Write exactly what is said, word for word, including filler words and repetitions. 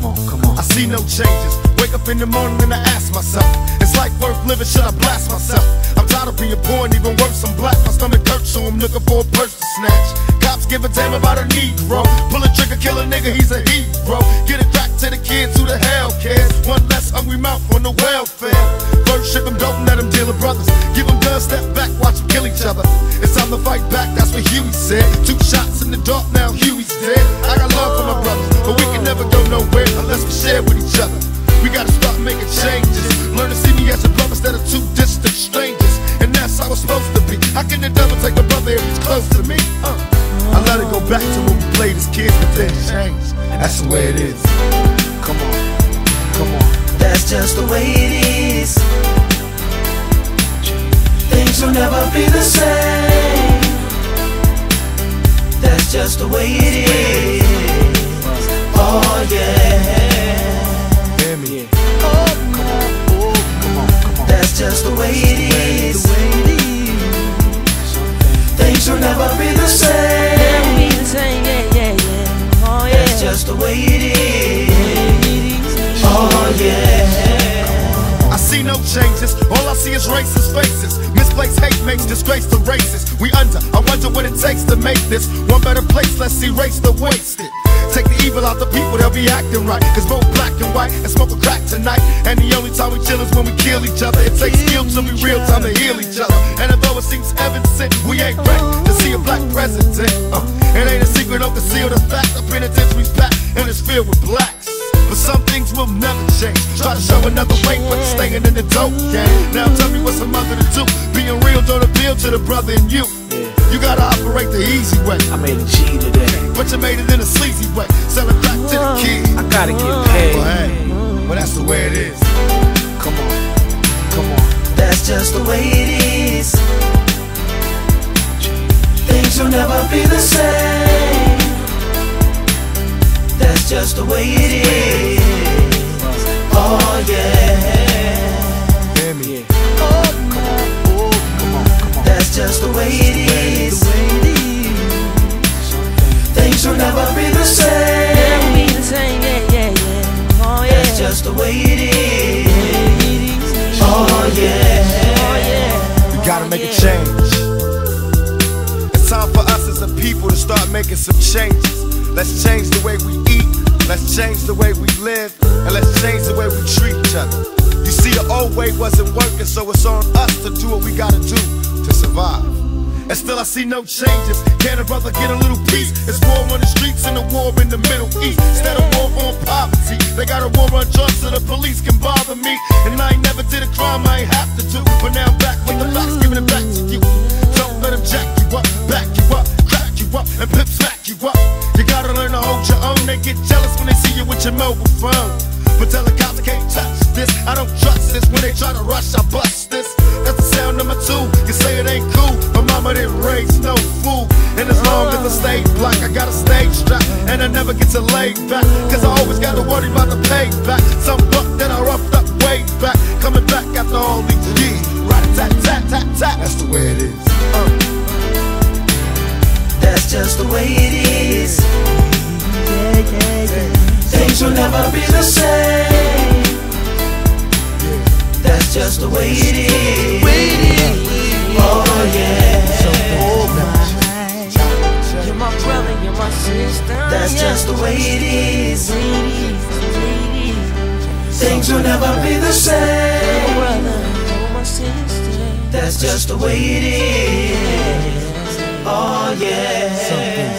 Come on, come on. I see no changes. Wake up in the morning and I ask myself, is life worth living? Should I blast myself? I'm tired of being poor and even worse, I'm black. My stomach hurts, so I'm looking for a purse to snatch. Cops give a damn about a Negro. Pull a trigger, kill a nigga, he's a hero. Get it back to the kids who the hell cares. One less hungry mouth on the welfare. First ship them, don't let them deal with brothers. Give them guns, step back, watch them kill each other. It's time to fight back, that's what Huey said. Two shots in the dark, now Huey's dead. I got love for my brothers, but we can never go nowhere unless we share with each other. We gotta start making changes. Learn to see me as a brother instead of two distant strangers. And that's how it's supposed to be. How can the devil take a brother if he's close to me? Uh. I let it go back to when we played as kids, but then changed. That's the way it is. Come on, come on. That's just the way it is. Things will never be the same. That's just the way it is. Oh yeah. Hear me? Oh, come on, oh, come on, come on. That's just the way it is. Things will never be the same. Never be the same, yeah, yeah, yeah. Oh yeah. That's just the way it is. Oh yeah. I see no changes, all I see is racist faces. Misplaced hate makes disgrace to races. We under, I wonder what it takes to make this one better place. Let's erase the wasted. Take the evil out the people, they'll be acting right. Cause both black and white and smoke a crack tonight. And the only time we chill is when we kill each other. It takes skill to be real time to heal each other. And although it seems evident, we ain't ready to see a black president. uh, It ain't a secret, don't conceal the fact. The penitentiary's packed and it's filled with blacks. But some things will never change. Try to show another way, but staying in the dope game. Now tell me what's a mother to do. Being real don't appeal to the brother in you. You gotta operate the easy way. I made a G today, but you made it in a sleazy way. Selling crack to the kids. I gotta get paid. Well, hey, well that's the way it is. Come on, come on. That's just the way it is. Things will never be the same. That's just the way it is. Oh yeah. Hear me? Oh, come on, oh, come on, come on. That's just the way it is. Things will never be the same. Never be the same, yeah, yeah, yeah. Oh yeah. That's just the way it is. Oh yeah. Oh yeah. We gotta make a change. It's time for us as a people to start making some changes. Let's change the way we eat, let's change the way we live, and let's change the way we treat each other. You see, the old way wasn't working, so it's on us to do what we gotta do to survive. And still I see no changes. Can a brother get a little peace? It's war on the streets and a war in the Middle East. Instead of war on poverty, they got a war on drugs so the police can bother me. And I ain't never did a crime I ain't have to do, but now I'm back with the facts, giving it back to you. Don't let them jack you up, back you up, crack you up, and pimp smack you up. You gotta learn to hold your own. They get jealous when they see you with your mobile phone. But tell the cops I can't touch this. I don't trust this. When they try to rush, I bust this. That's the sound number two. You say it ain't cool, but mama didn't raise no fool. And as long as I stay black, I got a stage strap, and I never get to lay back. Cause I always gotta worry about the payback. Some buck that I roughed up way back, coming back after all these years. Right, tat, tat, tat, tat. That's the way it is. uh. That's just the way it is. Yeah, yeah, yeah. Things will never be the same. That's just the way it is. Oh yeah. You're my brother, you're my sister. That's just the way it is. Things will never be the same. That's just the way it is. Oh yeah.